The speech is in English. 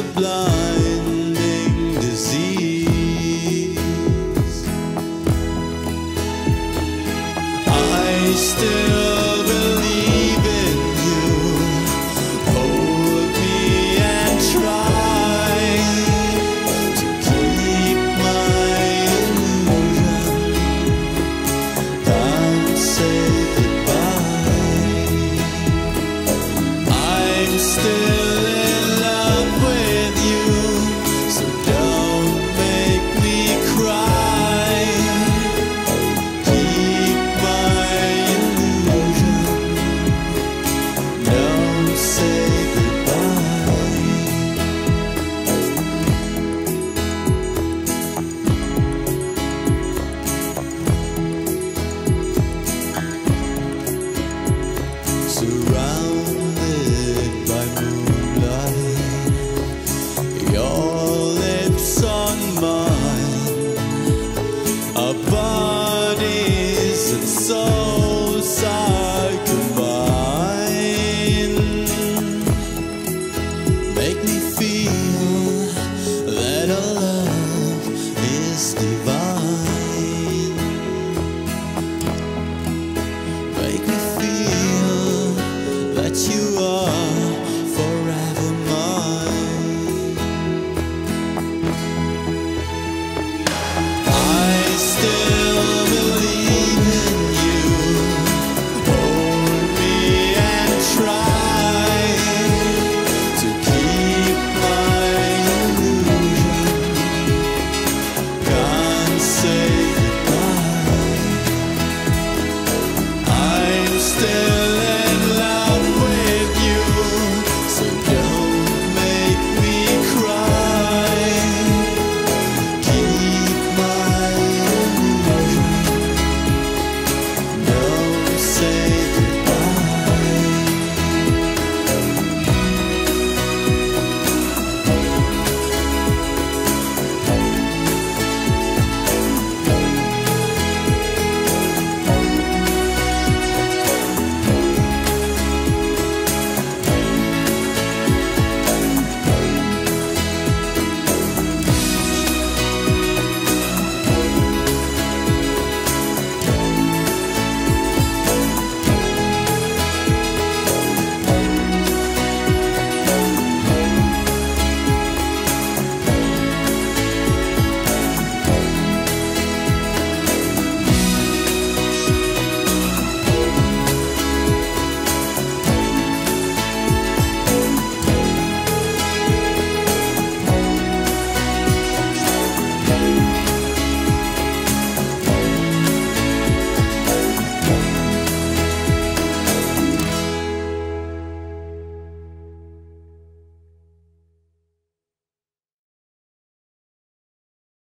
a blinding disease. I still believe in you. Hold me and try to keep my illusion. Don't say goodbye. I'm still in love with you, so don't make me cry. Keep my illusion. Don't say goodbye. Surrounded by moonlight, your lips on mine, our bodies and souls are combined. Make me feel